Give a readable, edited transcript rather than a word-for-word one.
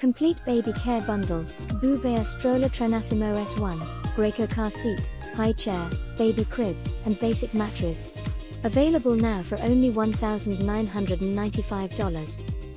Complete baby care bundle, Boobeyeh Stroller tronassimo S1, Graco car seat, high chair, baby crib, and basic mattress. Available now for only $1,995.